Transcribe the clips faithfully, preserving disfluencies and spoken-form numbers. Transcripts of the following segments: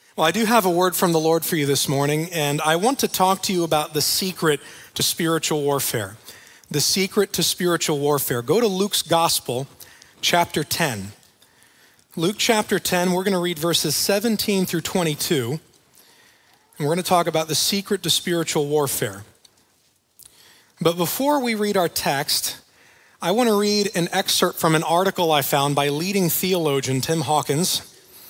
Well, I do have a word from the Lord for you this morning, and I want to talk to you about the secret to spiritual warfare. The secret to spiritual warfare. Go to Luke's Gospel, chapter ten. Luke chapter ten, we're going to read verses seventeen through twenty-two, and we're going to talk about the secret to spiritual warfare. But before we read our text, I want to read an excerpt from an article I found by leading theologian Tim Hawkins.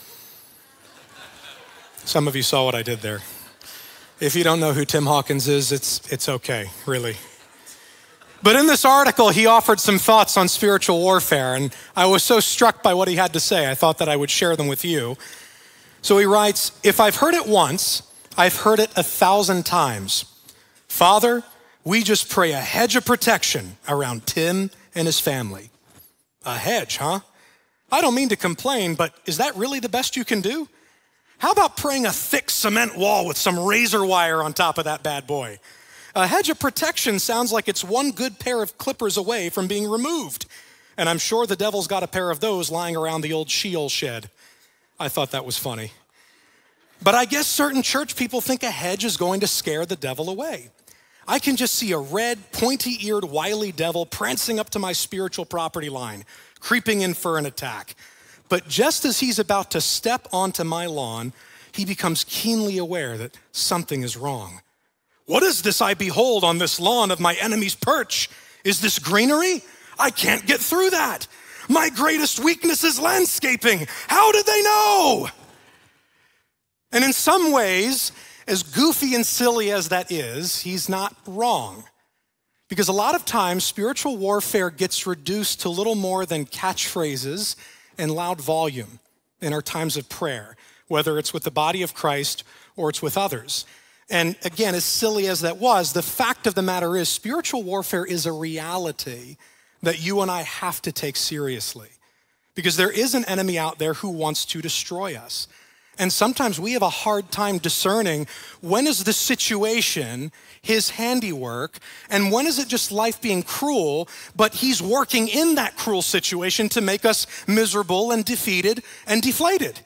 Some of you saw what I did there. If you don't know who Tim Hawkins is, it's, it's okay, really. But in this article, he offered some thoughts on spiritual warfare, and I was so struck by what he had to say, I thought that I would share them with you. So he writes, "If I've heard it once, I've heard it a thousand times. Father, we just pray a hedge of protection around Tim and his family." A hedge, huh? I don't mean to complain, but is that really the best you can do? How about praying a thick cement wall with some razor wire on top of that bad boy? A hedge of protection sounds like it's one good pair of clippers away from being removed. And I'm sure the devil's got a pair of those lying around the old Sheol shed. I thought that was funny. But I guess certain church people think a hedge is going to scare the devil away. I can just see a red, pointy-eared, wily devil prancing up to my spiritual property line, creeping in for an attack. But just as he's about to step onto my lawn, he becomes keenly aware that something is wrong. What is this I behold on this lawn of my enemy's perch? Is this greenery? I can't get through that. My greatest weakness is landscaping. How did they know? And in some ways, as goofy and silly as that is, he's not wrong. Because a lot of times, spiritual warfare gets reduced to little more than catchphrases and loud volume in our times of prayer, whether it's with the body of Christ or it's with others. And again, as silly as that was, the fact of the matter is spiritual warfare is a reality that you and I have to take seriously, because there is an enemy out there who wants to destroy us. And sometimes we have a hard time discerning when is the situation his handiwork and when is it just life being cruel, but he's working in that cruel situation to make us miserable and defeated and deflated.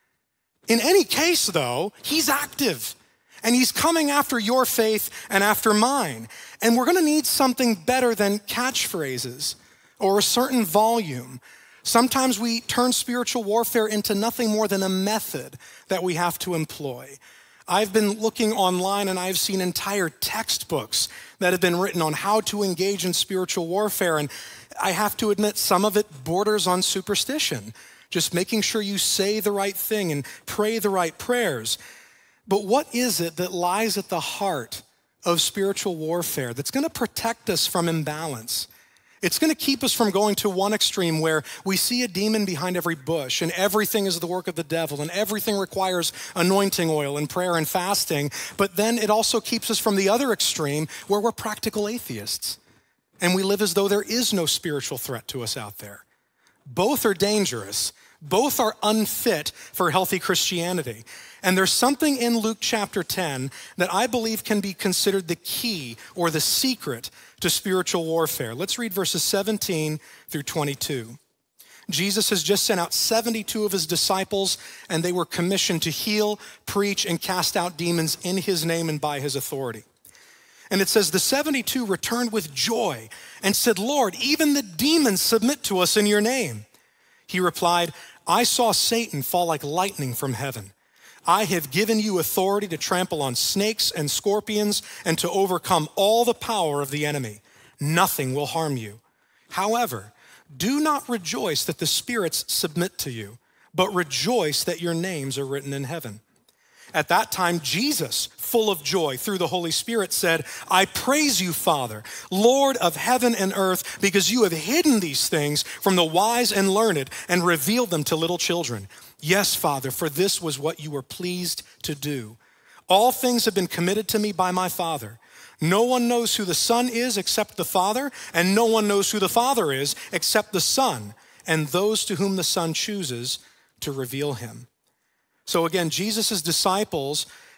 In any case, though, he's active and he's coming after your faith and after mine. And we're going to need something better than catchphrases or a certain volume. Sometimes we turn spiritual warfare into nothing more than a method that we have to employ. I've been looking online and I've seen entire textbooks that have been written on how to engage in spiritual warfare. And I have to admit, some of it borders on superstition, just making sure you say the right thing and pray the right prayers. But what is it that lies at the heart of spiritual warfare that's going to protect us from imbalance? It's going to keep us from going to one extreme where we see a demon behind every bush and everything is the work of the devil and everything requires anointing oil and prayer and fasting. But then it also keeps us from the other extreme where we're practical atheists and we live as though there is no spiritual threat to us out there. Both are dangerous. Both are unfit for healthy Christianity. And there's something in Luke chapter ten that I believe can be considered the key or the secret to spiritual warfare. Let's read verses seventeen through twenty-two. Jesus has just sent out seventy-two of his disciples, and they were commissioned to heal, preach, and cast out demons in his name and by his authority. And it says, the seventy-two returned with joy and said, "Lord, even the demons submit to us in your name." He replied, "I saw Satan fall like lightning from heaven. I have given you authority to trample on snakes and scorpions and to overcome all the power of the enemy. Nothing will harm you. However, do not rejoice that the spirits submit to you, but rejoice that your names are written in heaven." At that time, Jesus, full of joy through the Holy Spirit, said, "I praise you, Father, Lord of heaven and earth, because you have hidden these things from the wise and learned and revealed them to little children. Yes, Father, for this was what you were pleased to do. All things have been committed to me by my Father. No one knows who the Son is except the Father, and no one knows who the Father is except the Son, and those to whom the Son chooses to reveal him." So again, Jesus' disciples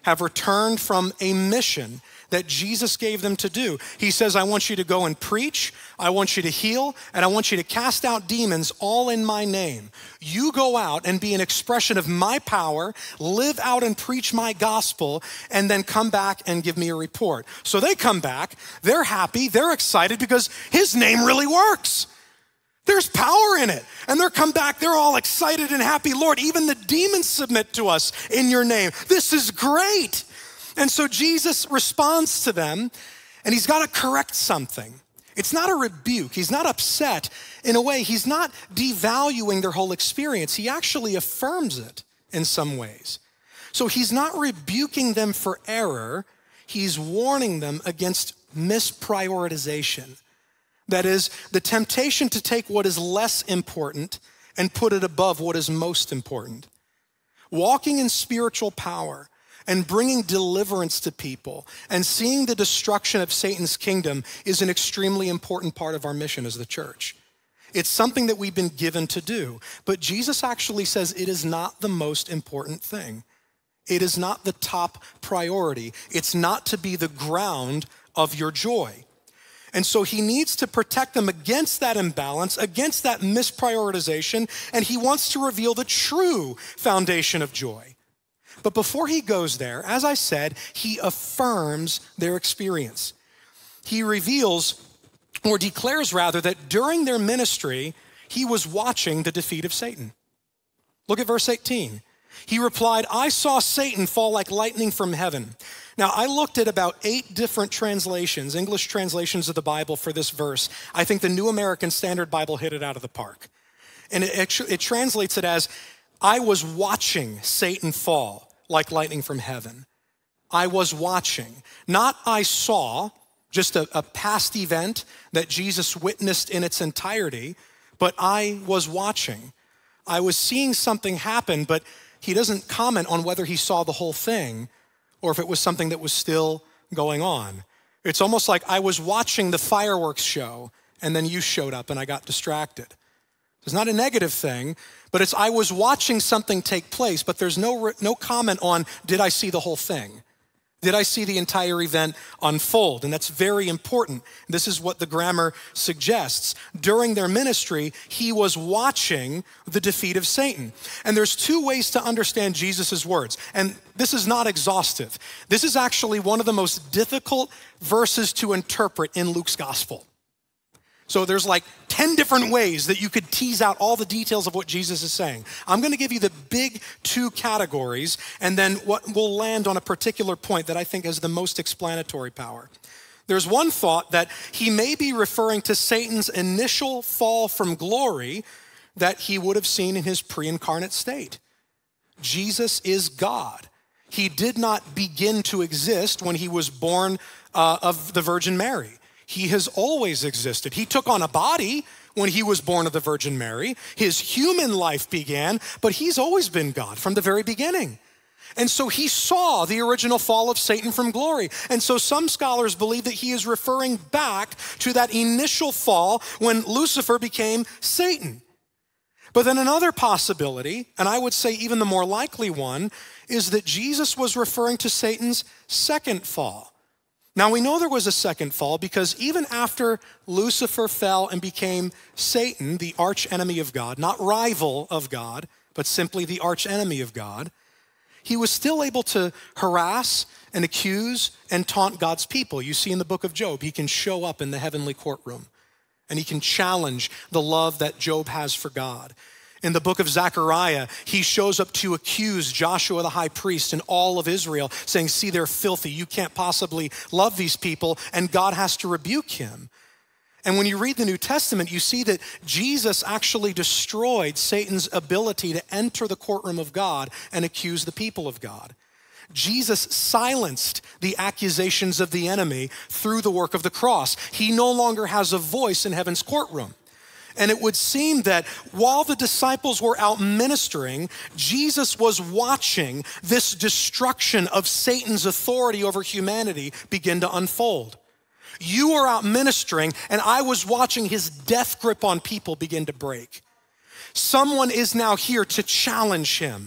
have returned from a mission that Jesus gave them to do. He says, I want you to go and preach, I want you to heal, and I want you to cast out demons all in my name. You go out and be an expression of my power, live out and preach my gospel, and then come back and give me a report. So they come back, they're happy, they're excited because his name really works. There's power in it. And they're come back, they're all excited and happy. Lord, even the demons submit to us in your name. This is great. And so Jesus responds to them, and he's got to correct something. It's not a rebuke. He's not upset. In a way, he's not devaluing their whole experience. He actually affirms it in some ways. So he's not rebuking them for error. He's warning them against misprioritization. That is, the temptation to take what is less important and put it above what is most important. Walking in spiritual power and bringing deliverance to people and seeing the destruction of Satan's kingdom is an extremely important part of our mission as the church. It's something that we've been given to do, but Jesus actually says it is not the most important thing. It is not the top priority. It's not to be the ground of your joy. And so he needs to protect them against that imbalance, against that misprioritization, and he wants to reveal the true foundation of joy. But before he goes there, as I said, he affirms their experience. He reveals, or declares rather, that during their ministry, he was watching the defeat of Satan. Look at verse eighteen. He replied, I saw Satan fall like lightning from heaven. Now, I looked at about eight different translations, English translations of the Bible for this verse. I think the New American Standard Bible hit it out of the park. And it, it, it translates it as, I was watching Satan fall like lightning from heaven. I was watching. Not I saw, just a, a past event that Jesus witnessed in its entirety, but I was watching. I was seeing something happen, but he doesn't comment on whether he saw the whole thing or if it was something that was still going on. It's almost like I was watching the fireworks show and then you showed up and I got distracted. It's not a negative thing, but it's I was watching something take place, but there's no, no comment on did I see the whole thing? Did I see the entire event unfold? And that's very important. This is what the grammar suggests. During their ministry, he was watching the defeat of Satan. And there's two ways to understand Jesus' words. And this is not exhaustive. This is actually one of the most difficult verses to interpret in Luke's gospel. So there's like ten different ways that you could tease out all the details of what Jesus is saying. I'm going to give you the big two categories, and then what we'll land on a particular point that I think has the most explanatory power. There's one thought that he may be referring to Satan's initial fall from glory that he would have seen in his pre-incarnate state. Jesus is God. He did not begin to exist when he was born uh, of the Virgin Mary. He has always existed. He took on a body when he was born of the Virgin Mary. His human life began, but he's always been God from the very beginning. And so he saw the original fall of Satan from glory. And so some scholars believe that he is referring back to that initial fall when Lucifer became Satan. But then another possibility, and I would say even the more likely one, is that Jesus was referring to Satan's second fall. Now, we know there was a second fall because even after Lucifer fell and became Satan, the arch enemy of God, not rival of God, but simply the arch enemy of God, he was still able to harass and accuse and taunt God's people. You see in the book of Job, he can show up in the heavenly courtroom and he can challenge the love that Job has for God. In the book of Zechariah, he shows up to accuse Joshua the high priest and all of Israel, saying, see, they're filthy. You can't possibly love these people, and God has to rebuke him. And when you read the New Testament, you see that Jesus actually destroyed Satan's ability to enter the courtroom of God and accuse the people of God. Jesus silenced the accusations of the enemy through the work of the cross. He no longer has a voice in heaven's courtroom. And it would seem that while the disciples were out ministering, Jesus was watching this destruction of Satan's authority over humanity begin to unfold. You were out ministering, and I was watching his death grip on people begin to break. Someone is now here to challenge him.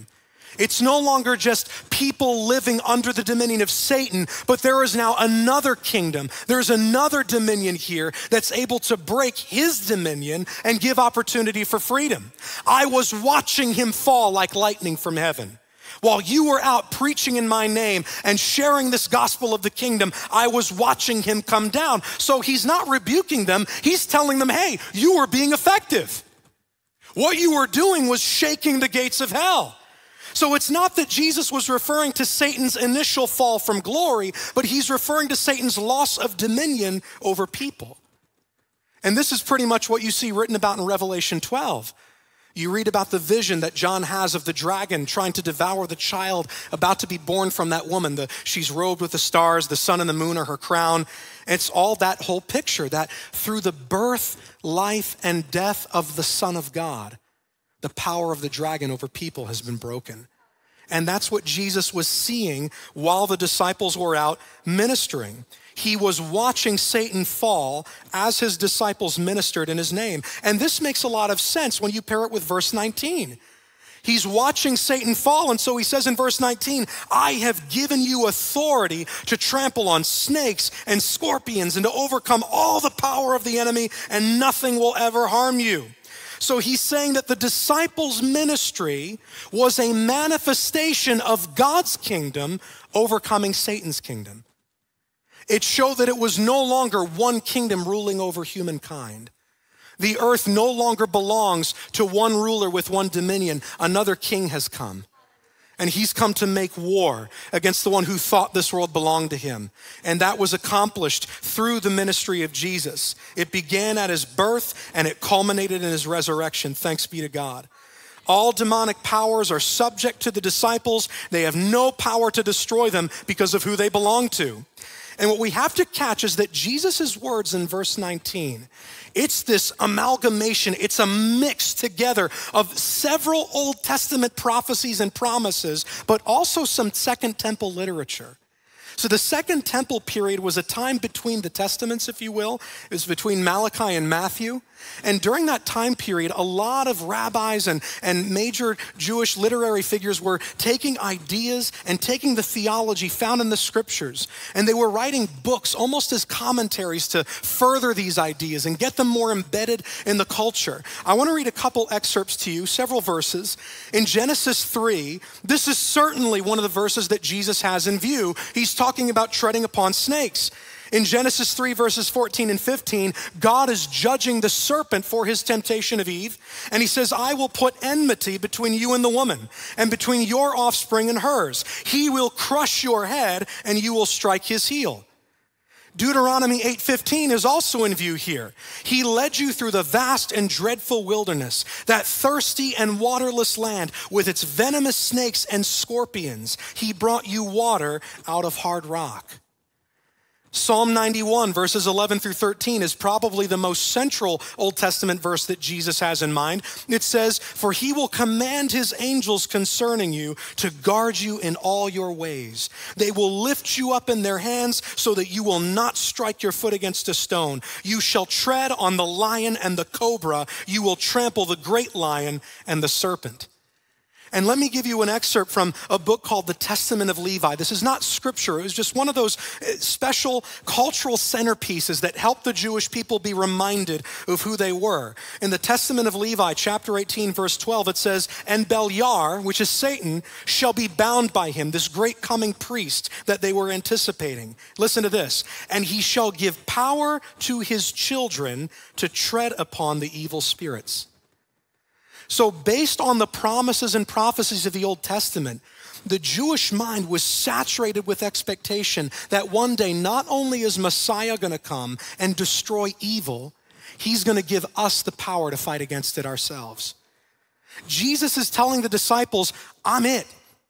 It's no longer just people living under the dominion of Satan, but there is now another kingdom. There's another dominion here that's able to break his dominion and give opportunity for freedom. I was watching him fall like lightning from heaven. While you were out preaching in my name and sharing this gospel of the kingdom, I was watching him come down. So he's not rebuking them. He's telling them, hey, you were being effective. What you were doing was shaking the gates of hell. So it's not that Jesus was referring to Satan's initial fall from glory, but he's referring to Satan's loss of dominion over people. And this is pretty much what you see written about in Revelation twelve. You read about the vision that John has of the dragon trying to devour the child about to be born from that woman. The, she's robed with the stars, the sun and the moon are her crown. It's all that whole picture that through the birth, life, and death of the Son of God, the power of the dragon over people has been broken. And that's what Jesus was seeing while the disciples were out ministering. He was watching Satan fall as his disciples ministered in his name. And this makes a lot of sense when you pair it with verse nineteen. He's watching Satan fall, and so he says in verse nineteen, I have given you authority to trample on snakes and scorpions and to overcome all the power of the enemy, and nothing will ever harm you. So he's saying that the disciples' ministry was a manifestation of God's kingdom overcoming Satan's kingdom. It showed that it was no longer one kingdom ruling over humankind. The earth no longer belongs to one ruler with one dominion. Another king has come. And he's come to make war against the one who thought this world belonged to him. And that was accomplished through the ministry of Jesus. It began at his birth and it culminated in his resurrection. Thanks be to God. All demonic powers are subject to the disciples. They have no power to destroy them because of who they belong to. And what we have to catch is that Jesus' words in verse nineteen, it's this amalgamation, it's a mix together of several Old Testament prophecies and promises, but also some Second Temple literature. So the Second Temple period was a time between the Testaments, if you will. It was between Malachi and Matthew. And during that time period, a lot of rabbis and, and major Jewish literary figures were taking ideas and taking the theology found in the scriptures. And they were writing books almost as commentaries to further these ideas and get them more embedded in the culture. I want to read a couple excerpts to you, several verses. In Genesis three, this is certainly one of the verses that Jesus has in view. He's talking about treading upon snakes. In Genesis three, verses fourteen and fifteen, God is judging the serpent for his temptation of Eve. And he says, I will put enmity between you and the woman, and between your offspring and hers. He will crush your head, and you will strike his heel. Deuteronomy eight fifteen is also in view here. He led you through the vast and dreadful wilderness, that thirsty and waterless land with its venomous snakes and scorpions. He brought you water out of hard rock. Psalm ninety-one, verses eleven through thirteen is probably the most central Old Testament verse that Jesus has in mind. It says, for he will command his angels concerning you to guard you in all your ways. They will lift you up in their hands so that you will not strike your foot against a stone. You shall tread on the lion and the cobra. You will trample the great lion and the serpent. And let me give you an excerpt from a book called The Testament of Levi. This is not scripture. It was just one of those special cultural centerpieces that helped the Jewish people be reminded of who they were. In the Testament of Levi, chapter eighteen, verse twelve, it says, and Beliar, which is Satan, shall be bound by him, this great coming priest that they were anticipating. Listen to this. And he shall give power to his children to tread upon the evil spirits. So based on the promises and prophecies of the Old Testament, the Jewish mind was saturated with expectation that one day not only is Messiah going to come and destroy evil, he's going to give us the power to fight against it ourselves. Jesus is telling the disciples, I'm it.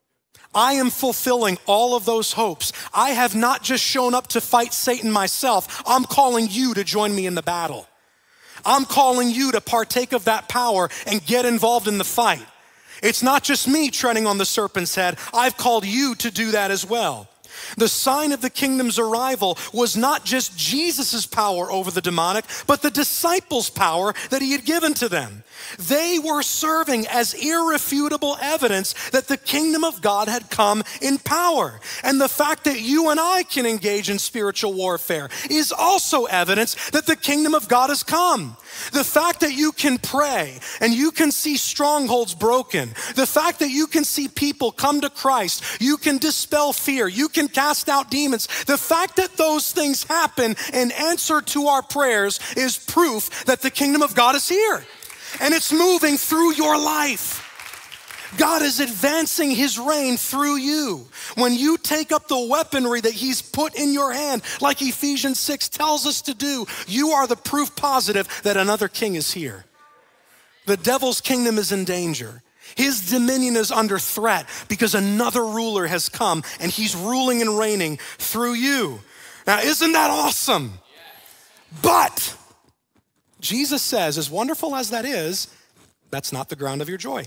I am fulfilling all of those hopes. I have not just shown up to fight Satan myself. I'm calling you to join me in the battle. I'm calling you to partake of that power and get involved in the fight. It's not just me treading on the serpent's head. I've called you to do that as well. The sign of the kingdom's arrival was not just Jesus's power over the demonic, but the disciples' power that he had given to them. They were serving as irrefutable evidence that the kingdom of God had come in power. And the fact that you and I can engage in spiritual warfare is also evidence that the kingdom of God has come. The fact that you can pray and you can see strongholds broken, the fact that you can see people come to Christ, you can dispel fear, you can cast out demons, the fact that those things happen in answer to our prayers is proof that the kingdom of God is here. And it's moving through your life. God is advancing his reign through you. When you take up the weaponry that he's put in your hand, like Ephesians six tells us to do, you are the proof positive that another king is here. The devil's kingdom is in danger. His dominion is under threat because another ruler has come and he's ruling and reigning through you. Now, isn't that awesome? But Jesus says, as wonderful as that is, that's not the ground of your joy.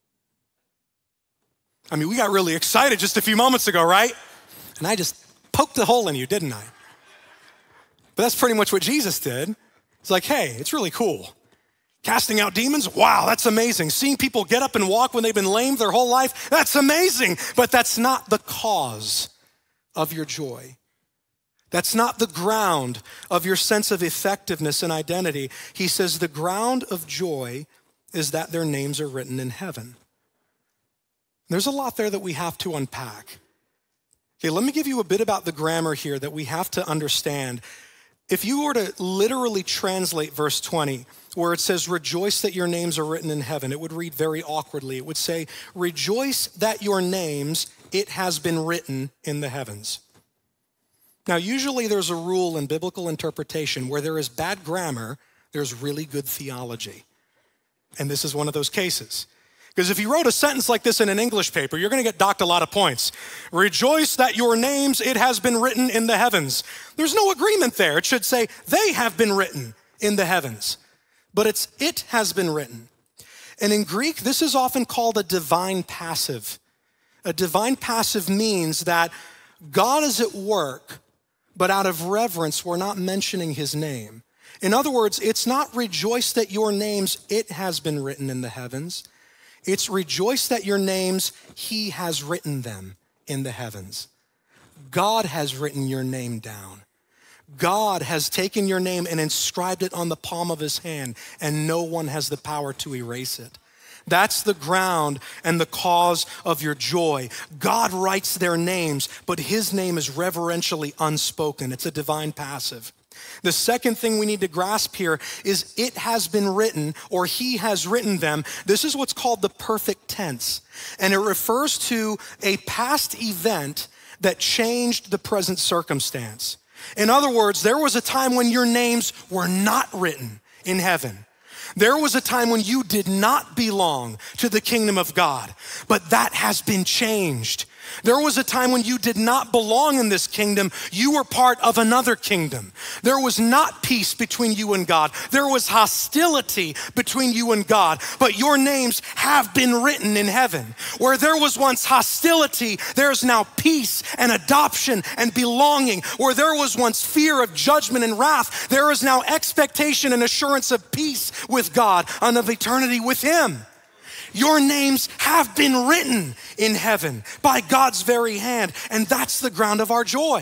I mean, we got really excited just a few moments ago, right? And I just poked a hole in you, didn't I? But that's pretty much what Jesus did. It's like, hey, it's really cool. Casting out demons, wow, that's amazing. Seeing people get up and walk when they've been lame their whole life, that's amazing. But that's not the cause of your joy. That's not the ground of your sense of effectiveness and identity. He says the ground of joy is that their names are written in heaven. There's a lot there that we have to unpack. Okay, let me give you a bit about the grammar here that we have to understand. If you were to literally translate verse twenty, where it says, rejoice that your names are written in heaven, it would read very awkwardly. It would say, rejoice that your names, it has been written in the heavens. Now, usually there's a rule in biblical interpretation where there is bad grammar, there's really good theology. And this is one of those cases. Because if you wrote a sentence like this in an English paper, you're going to get docked a lot of points. Rejoice that your names, it has been written in the heavens. There's no agreement there. It should say, they have been written in the heavens. But it's, it has been written. And in Greek, this is often called a divine passive. A divine passive means that God is at work, but out of reverence, we're not mentioning his name. In other words, it's not rejoice that your names, it has been written in the heavens. It's rejoice that your names, he has written them in the heavens. God has written your name down. God has taken your name and inscribed it on the palm of his hand, and no one has the power to erase it. That's the ground and the cause of your joy. God writes their names, but his name is reverentially unspoken. It's a divine passive. The second thing we need to grasp here is it has been written, or he has written them. This is what's called the perfect tense. And it refers to a past event that changed the present circumstance. In other words, there was a time when your names were not written in heaven. There was a time when you did not belong to the kingdom of God, but that has been changed. There was a time when you did not belong in this kingdom. You were part of another kingdom. There was not peace between you and God. There was hostility between you and God, but your names have been written in heaven. Where there was once hostility, there's now peace and adoption and belonging. Where there was once fear of judgment and wrath, there is now expectation and assurance of peace with God and of eternity with him. Your names have been written in heaven by God's very hand, and that's the ground of our joy.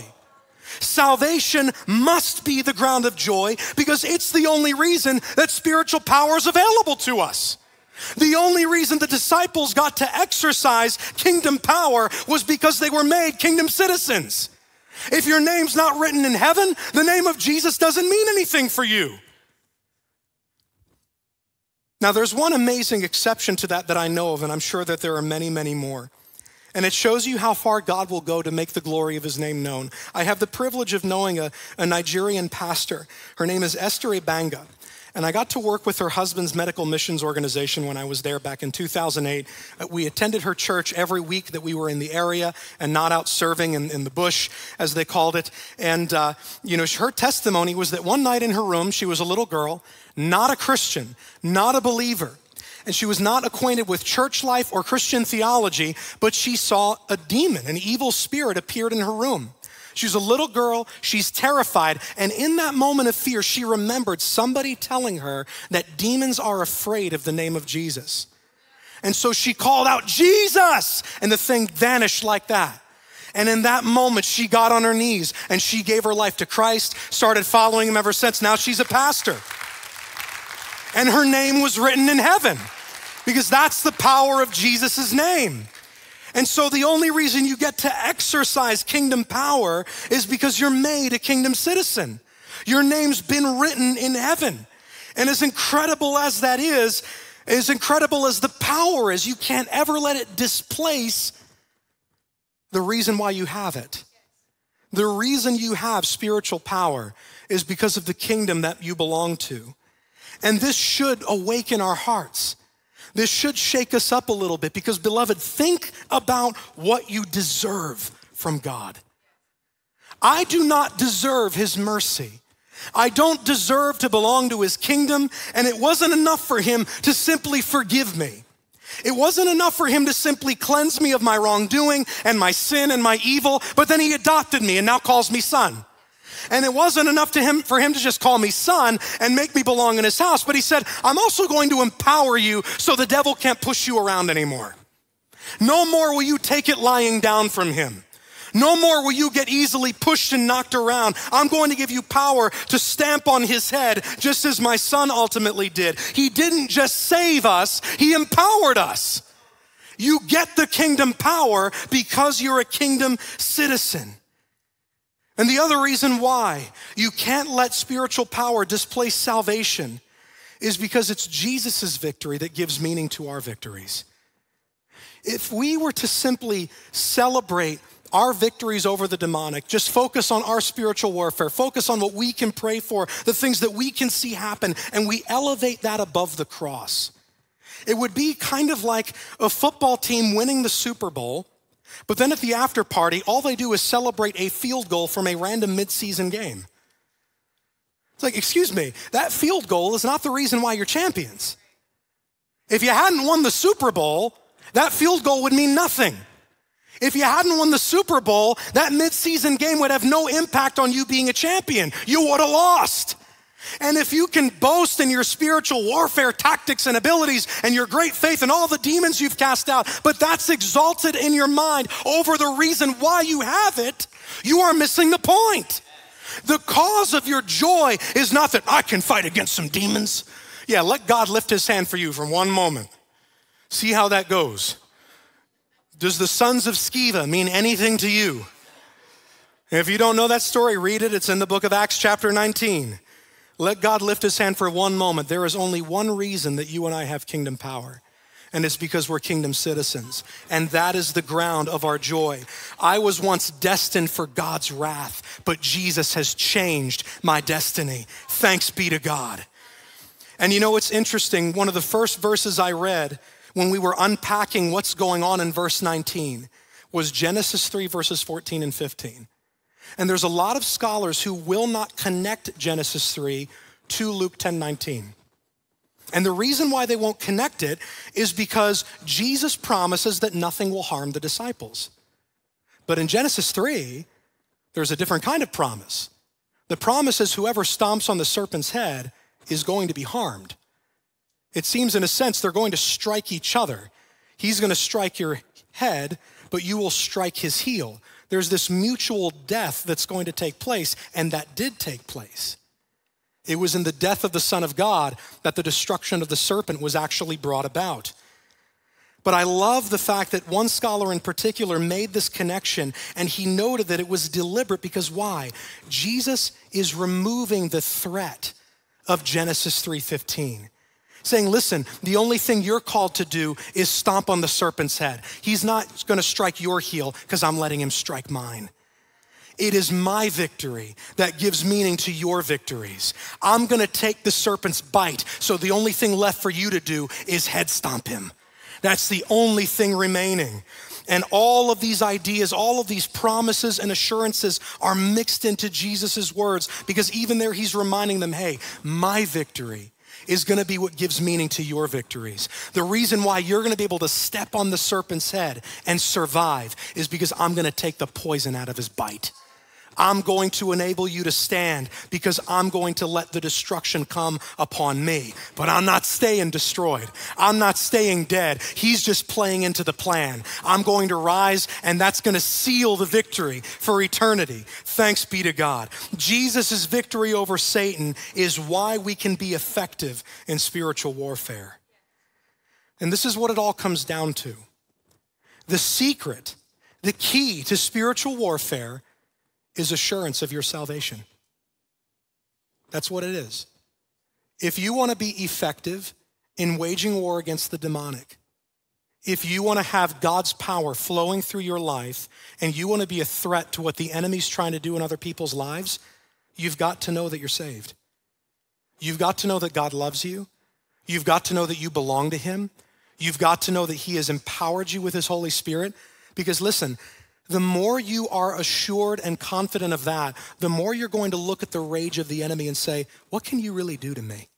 Salvation must be the ground of joy because it's the only reason that spiritual power is available to us. The only reason the disciples got to exercise kingdom power was because they were made kingdom citizens. If your name's not written in heaven, the name of Jesus doesn't mean anything for you. Now, there's one amazing exception to that that I know of, and I'm sure that there are many, many more. And it shows you how far God will go to make the glory of his name known. I have the privilege of knowing a, a Nigerian pastor. Her name is Esther Ebanga. And I got to work with her husband's medical missions organization when I was there back in two thousand eight. We attended her church every week that we were in the area and not out serving in, in the bush, as they called it. And, uh, you know, her testimony was that one night in her room, she was a little girl, not a Christian, not a believer. And she was not acquainted with church life or Christian theology, but she saw a demon, an evil spirit appeared in her room. She's a little girl, she's terrified, and in that moment of fear, she remembered somebody telling her that demons are afraid of the name of Jesus. And so she called out, Jesus! And the thing vanished like that. And in that moment, she got on her knees and she gave her life to Christ, started following him ever since. Now she's a pastor. And her name was written in heaven because that's the power of Jesus' name. And so the only reason you get to exercise kingdom power is because you're made a kingdom citizen. Your name's been written in heaven. And as incredible as that is, as incredible as the power is, you can't ever let it displace the reason why you have it. The reason you have spiritual power is because of the kingdom that you belong to. And this should awaken our hearts. This should shake us up a little bit because, beloved, think about what you deserve from God. I do not deserve his mercy. I don't deserve to belong to his kingdom, and it wasn't enough for him to simply forgive me. It wasn't enough for him to simply cleanse me of my wrongdoing and my sin and my evil, but then he adopted me and now calls me son. And it wasn't enough to him for him to just call me son and make me belong in his house. But he said, I'm also going to empower you so the devil can't push you around anymore. No more will you take it lying down from him. No more will you get easily pushed and knocked around. I'm going to give you power to stamp on his head, just as my son ultimately did. He didn't just save us, he empowered us. You get the kingdom power because you're a kingdom citizen. And the other reason why you can't let spiritual power displace salvation is because it's Jesus' victory that gives meaning to our victories. If we were to simply celebrate our victories over the demonic, just focus on our spiritual warfare, focus on what we can pray for, the things that we can see happen, and we elevate that above the cross, it would be kind of like a football team winning the Super Bowl, but then at the after party, all they do is celebrate a field goal from a random midseason game. It's like, excuse me, that field goal is not the reason why you're champions. If you hadn't won the Super Bowl, that field goal would mean nothing. If you hadn't won the Super Bowl, that midseason game would have no impact on you being a champion. You would have lost. And if you can boast in your spiritual warfare tactics and abilities and your great faith and all the demons you've cast out, but that's exalted in your mind over the reason why you have it, you are missing the point. The cause of your joy is not that I can fight against some demons. Yeah, let God lift his hand for you for one moment. See how that goes. Does the sons of Sceva mean anything to you? If you don't know that story, read it. It's in the book of Acts chapter nineteen. Let God lift his hand for one moment. There is only one reason that you and I have kingdom power, and it's because we're kingdom citizens, and that is the ground of our joy. I was once destined for God's wrath, but Jesus has changed my destiny. Thanks be to God. And you know what's interesting? One of the first verses I read when we were unpacking what's going on in verse nineteen was Genesis three, verses fourteen and fifteen. And there's a lot of scholars who will not connect Genesis three to Luke ten nineteen. And the reason why they won't connect it is because Jesus promises that nothing will harm the disciples. But in Genesis three, there's a different kind of promise. The promise is whoever stomps on the serpent's head is going to be harmed. It seems in a sense they're going to strike each other. He's going to strike your head, but you will strike his heel. There's this mutual death that's going to take place, and that did take place. It was in the death of the Son of God that the destruction of the serpent was actually brought about. But I love the fact that one scholar in particular made this connection, and he noted that it was deliberate because why? Jesus is removing the threat of Genesis three fifteen. Saying, listen, the only thing you're called to do is stomp on the serpent's head. He's not going to strike your heel because I'm letting him strike mine. It is my victory that gives meaning to your victories. I'm going to take the serpent's bite, so the only thing left for you to do is head stomp him. That's the only thing remaining. And all of these ideas, all of these promises and assurances are mixed into Jesus's words because even there he's reminding them, hey, my victory is going to be what gives meaning to your victories. The reason why you're going to be able to step on the serpent's head and survive is because I'm going to take the poison out of his bite. I'm going to enable you to stand because I'm going to let the destruction come upon me. But I'm not staying destroyed. I'm not staying dead. He's just playing into the plan. I'm going to rise, and that's going to seal the victory for eternity. Thanks be to God. Jesus' victory over Satan is why we can be effective in spiritual warfare. And this is what it all comes down to. The secret, the key to spiritual warfare is assurance of your salvation. That's what it is. If you want to be effective in waging war against the demonic, if you want to have God's power flowing through your life, and you want to be a threat to what the enemy's trying to do in other people's lives, you've got to know that you're saved. You've got to know that God loves you. You've got to know that you belong to him. You've got to know that he has empowered you with his Holy Spirit. Because listen, the more you are assured and confident of that, the more you're going to look at the rage of the enemy and say, what can you really do to me?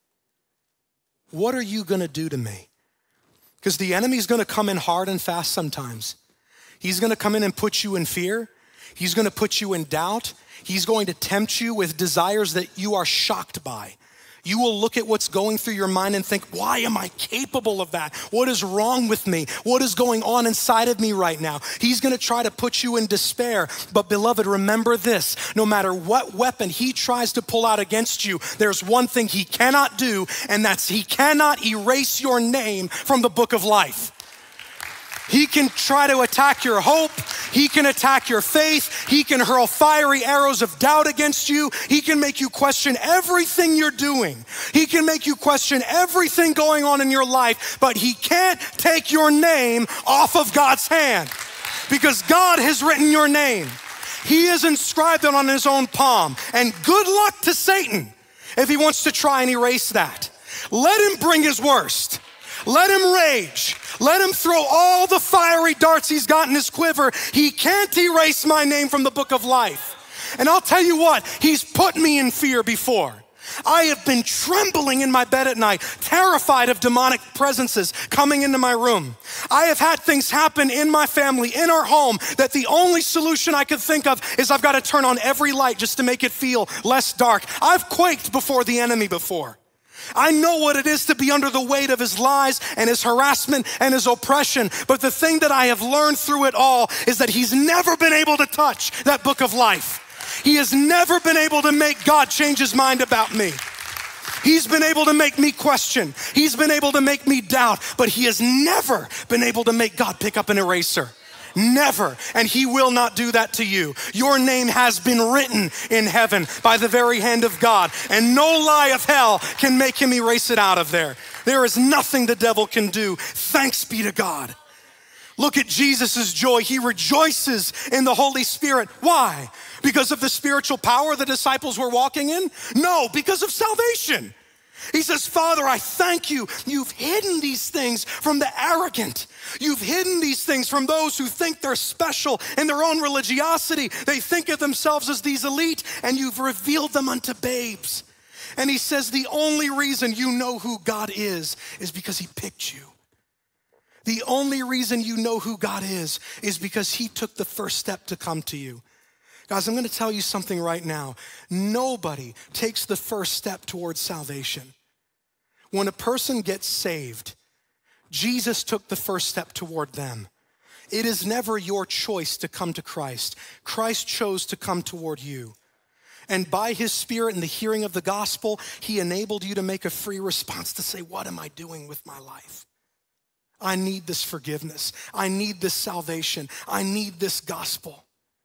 What are you going to do to me? Because the enemy's going to come in hard and fast sometimes. He's going to come in and put you in fear. He's going to put you in doubt. He's going to tempt you with desires that you are shocked by. You will look at what's going through your mind and think, why am I capable of that? What is wrong with me? What is going on inside of me right now? He's going to try to put you in despair. But beloved, remember this, no matter what weapon he tries to pull out against you, there's one thing he cannot do, and that's he cannot erase your name from the book of life. He can try to attack your hope. He can attack your faith. He can hurl fiery arrows of doubt against you. He can make you question everything you're doing. He can make you question everything going on in your life, but he can't take your name off of God's hand because God has written your name. He has inscribed it on his own palm. And good luck to Satan if he wants to try and erase that. Let him bring his worst. Let him rage. Let him throw all the fiery darts he's got in his quiver. He can't erase my name from the book of life. And I'll tell you what, he's put me in fear before. I have been trembling in my bed at night, terrified of demonic presences coming into my room. I have had things happen in my family, in our home, that the only solution I could think of is I've got to turn on every light just to make it feel less dark. I've quaked before the enemy before. I know what it is to be under the weight of his lies and his harassment and his oppression. But the thing that I have learned through it all is that he's never been able to touch that book of life. He has never been able to make God change his mind about me. He's been able to make me question. He's been able to make me doubt, but he has never been able to make God pick up an eraser. Never. And he will not do that to you. Your name has been written in heaven by the very hand of God, and no lie of hell can make him erase it out of there. There is nothing the devil can do. Thanks be to God. Look at Jesus's joy. He rejoices in the Holy Spirit. Why? Because of the spiritual power the disciples were walking in? No, because of salvation. He says, Father, I thank you. You've hidden these things from the arrogant. You've hidden these things from those who think they're special in their own religiosity. They think of themselves as these elite, and you've revealed them unto babes. And he says, the only reason you know who God is is because he picked you. The only reason you know who God is is because he took the first step to come to you. Guys, I'm going to tell you something right now. Nobody takes the first step towards salvation. When a person gets saved, Jesus took the first step toward them. It is never your choice to come to Christ. Christ chose to come toward you. And by his Spirit and the hearing of the gospel, he enabled you to make a free response to say, what am I doing with my life? I need this forgiveness. I need this salvation. I need this gospel.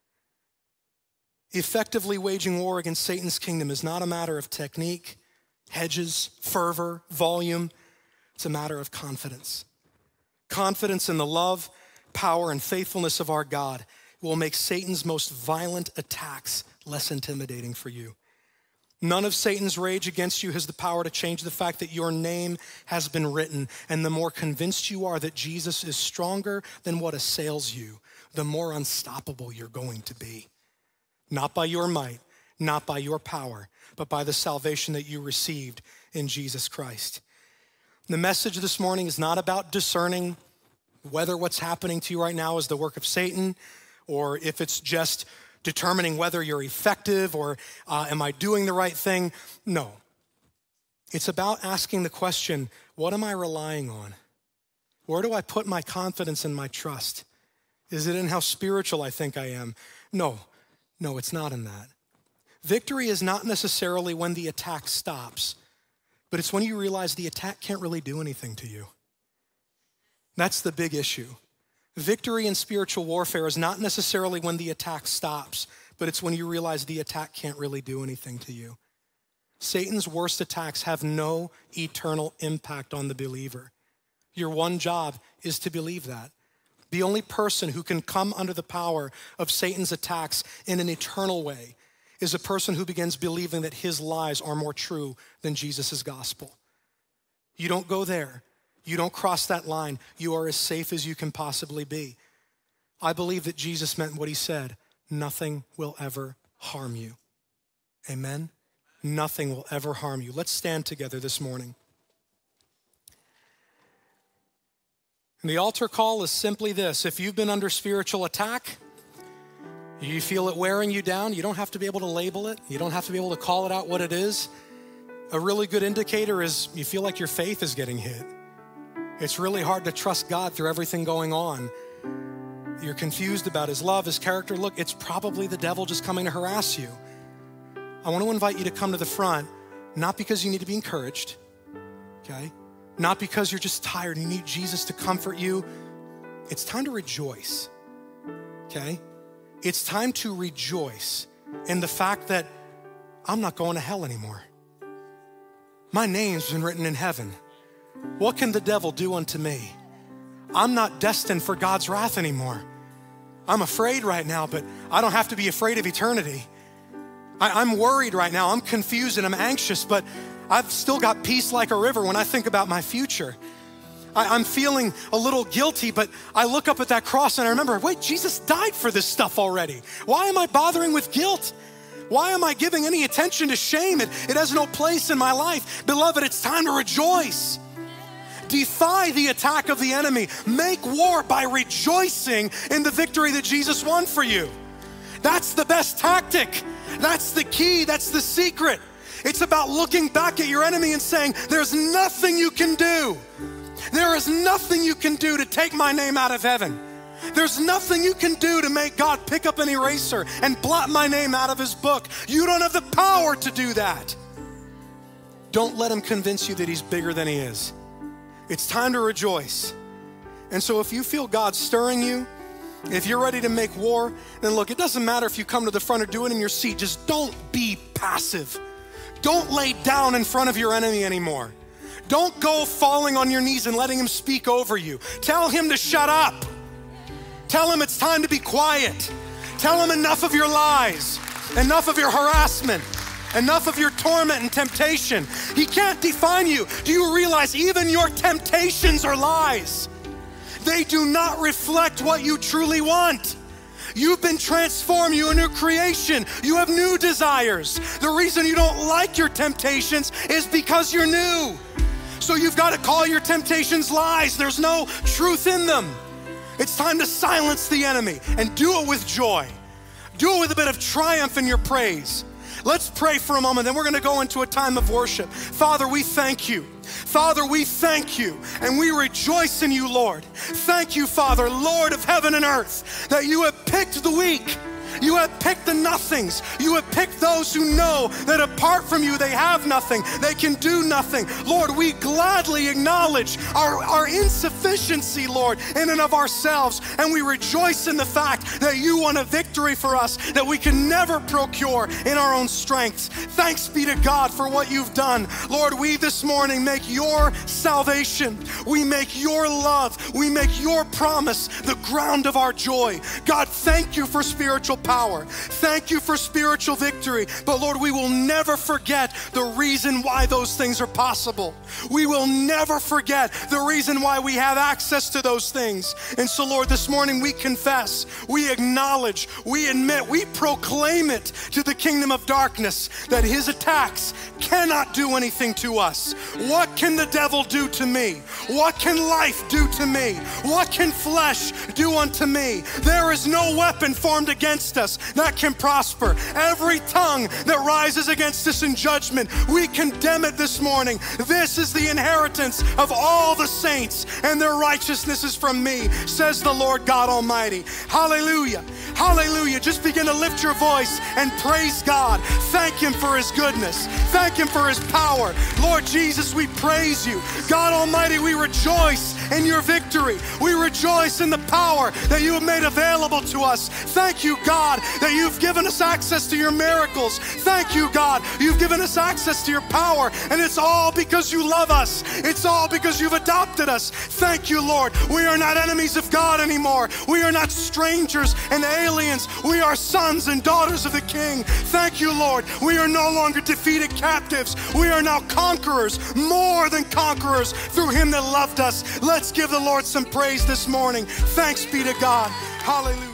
Effectively waging war against Satan's kingdom is not a matter of technique, hedges, fervor, volume. It's a matter of confidence. Confidence in the love, power, and faithfulness of our God will make Satan's most violent attacks less intimidating for you. None of Satan's rage against you has the power to change the fact that your name has been written. And the more convinced you are that Jesus is stronger than what assails you, the more unstoppable you're going to be. Not by your might, not by your power, but by the salvation that you received in Jesus Christ. The message this morning is not about discerning whether what's happening to you right now is the work of Satan or if it's just determining whether you're effective or uh, am I doing the right thing. No. It's about asking the question, what am I relying on? Where do I put my confidence and my trust? Is it in how spiritual I think I am? No, no, it's not in that. Victory is not necessarily when the attack stops, but it's when you realize the attack can't really do anything to you. That's the big issue. Victory in spiritual warfare is not necessarily when the attack stops, but it's when you realize the attack can't really do anything to you. Satan's worst attacks have no eternal impact on the believer. Your one job is to believe that. The only person who can come under the power of Satan's attacks in an eternal way is a person who begins believing that his lies are more true than Jesus' gospel. You don't go there. You don't cross that line. You are as safe as you can possibly be. I believe that Jesus meant what he said. Nothing will ever harm you. Amen? Nothing will ever harm you. Let's stand together this morning. And the altar call is simply this. If you've been under spiritual attack, you feel it wearing you down, you don't have to be able to label it. You don't have to be able to call it out what it is. A really good indicator is you feel like your faith is getting hit. It's really hard to trust God through everything going on. You're confused about his love, his character. Look, it's probably the devil just coming to harass you. I want to invite you to come to the front, not because you need to be encouraged, okay? Not because you're just tired and you need Jesus to comfort you. It's time to rejoice, okay? It's time to rejoice in the fact that I'm not going to hell anymore. My name's been written in heaven. What can the devil do unto me? I'm not destined for God's wrath anymore. I'm afraid right now, but I don't have to be afraid of eternity. I, I'm worried right now. I'm confused and I'm anxious, but I've still got peace like a river when I think about my future. I, I'm feeling a little guilty, but I look up at that cross and I remember, wait, Jesus died for this stuff already. Why am I bothering with guilt? Why am I giving any attention to shame? It, it has no place in my life. Beloved, it's time to rejoice. Defy the attack of the enemy. Make war by rejoicing in the victory that Jesus won for you. That's the best tactic. That's the key. That's the secret. It's about looking back at your enemy and saying, there's nothing you can do. There is nothing you can do to take my name out of heaven. There's nothing you can do to make God pick up an eraser and blot my name out of his book. You don't have the power to do that. Don't let him convince you that he's bigger than he is. It's time to rejoice. And so if you feel God stirring you, if you're ready to make war, then look, it doesn't matter if you come to the front or do it in your seat. Just don't be passive. Don't lay down in front of your enemy anymore. Don't go falling on your knees and letting him speak over you. Tell him to shut up. Tell him it's time to be quiet. Tell him enough of your lies, enough of your harassment, enough of your torment and temptation. He can't define you. Do you realize even your temptations are lies? They do not reflect what you truly want. You've been transformed. You're a new creation. You have new desires. The reason you don't like your temptations is because you're new. So you've got to call your temptations lies. There's no truth in them. It's time to silence the enemy and do it with joy. Do it with a bit of triumph in your praise. Let's pray for a moment, then we're going to go into a time of worship. Father, we thank you. Father, we thank you, and we rejoice in you, Lord. Thank you, Father, Lord of heaven and earth, that you have picked the weak. You have picked the nothings. You have picked those who know that apart from you, they have nothing. They can do nothing. Lord, we gladly acknowledge our, our insufficiency, Lord, in and of ourselves. And we rejoice in the fact that you won a victory for us that we can never procure in our own strength. Thanks be to God for what you've done. Lord, we this morning make your salvation. We make your love. We make your promise the ground of our joy. God, thank you for spiritual power. Thank you for spiritual victory. But Lord, we will never forget the reason why those things are possible. We will never forget the reason why we have access to those things. And so Lord, this morning we confess, we acknowledge, we admit, we proclaim it to the kingdom of darkness that his attacks cannot do anything to us. What can the devil do to me? What can life do to me? What can flesh do unto me? There is no weapon formed against us that can prosper. Every tongue that rises against us in judgment, we condemn it this morning. This is the inheritance of all the saints, and their righteousness is from me, says the Lord God Almighty. Hallelujah. Hallelujah. Just begin to lift your voice and praise God. Thank him for his goodness. Thank him for his power. Lord Jesus, we praise you. God Almighty, we rejoice in your victory. We rejoice in the power that you have made available to us. Thank you, God, that you've given us access to your miracles. Thank you, God, you've given us access to your power, and it's all because you love us. It's all because you've adopted us. Thank you, Lord. We are not enemies of God anymore. We are not strangers and aliens. We are sons and daughters of the King. Thank you, Lord. We are no longer defeated captives. We are now conquerors, more than conquerors, through him that loved us. Let's give the Lord some praise this morning. Thanks be to God. Hallelujah.